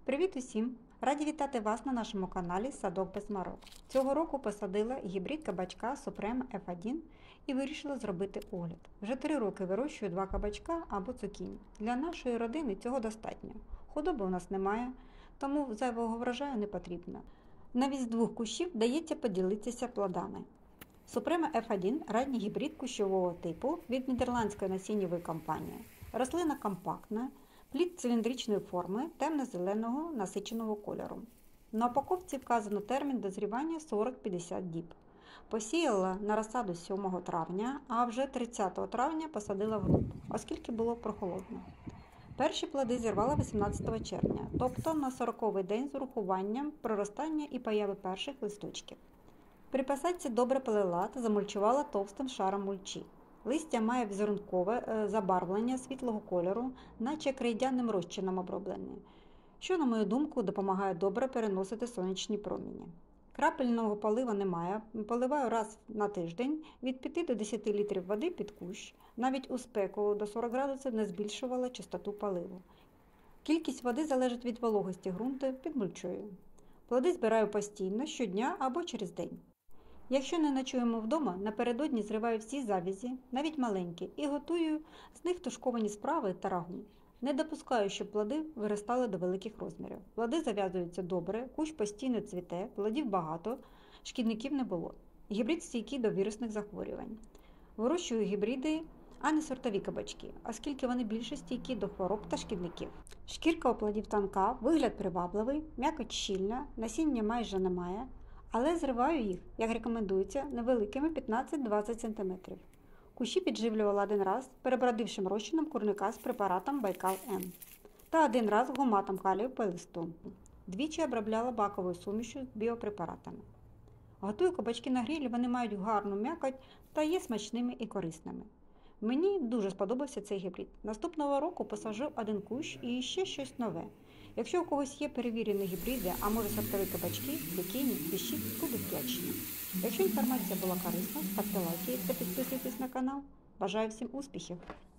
Привіт усім! Раді вітати вас на нашому каналі Садок без марок. Цього року посадила гібрид кабачка Supreme F1 і вирішила зробити огляд. Вже 3 роки вирощую 2 кабачка або цукіні. Для нашої родини цього достатньо. Худоби у нас немає, тому зайвого врожаю не потрібно. Навіть з 2 кущів вдається поділитися плодами. Supreme F1 – ранній гібрид кущового типу від нідерландської насіннєвої компанії. Рослина компактна. Плід циліндричної форми, темно-зеленого насиченого кольору. На упаковці вказано термін дозрівання 40-50 діб. Посіяла на розсаду 7 травня, а вже 30 травня посадила в ґрунт, оскільки було прохолодно. Перші плоди зірвала 18 червня, тобто на 40-й день з урахуванням проростання і появи перших листочків. При посадці добре полила та замульчувала товстим шаром мульчі. Листя має візерункове забарвлення світлого кольору, наче крейдяним розчином оброблене, що, на мою думку, допомагає добре переносити сонячні промені. Крапельного полива немає, поливаю раз на тиждень від 5 до 10 літрів води під кущ, навіть у спеку до 40 градусів не збільшувала частоту поливу. Кількість води залежить від вологості ґрунту під мульчою. Плоди збираю постійно, щодня або через день. Якщо не ночуємо вдома, напередодні зриваю всі завязі, навіть маленькі, і готую з них тушковані справи та рагу. Не допускаю, щоб плоди виростали до великих розмірів. Плоди зав'язуються добре, кущ постійно цвіте, плодів багато, шкідників не було. Гібрид стійкий до вірусних захворювань. Вирощую гібриди, а не сортові кабачки, оскільки вони більше стійкі до хвороб та шкідників. Шкірка у плодів тонка, вигляд привабливий, м'якоть щільна, насіння майже немає. Але зриваю їх, як рекомендується, невеликими 15-20 см. Кущі підживлювала 1 раз перебродившим розчином курника з препаратом Байкал-М та 1 раз гуматом калію по листу. Двічі обробляла баковою сумішю з біопрепаратами. Готую кабачки на грилі, вони мають гарну м'якоть та є смачними і корисними. Мені дуже сподобався цей гібрид. Наступного року посаджу 1 кущ і ще щось нове. Якщо у когось є перевірені гібриди, а може сортові кабачки, цукіні, пишіть, буду вдячна. Якщо інформація була корисна, ставте лайки та підписуйтесь на канал. Бажаю всім успіхів!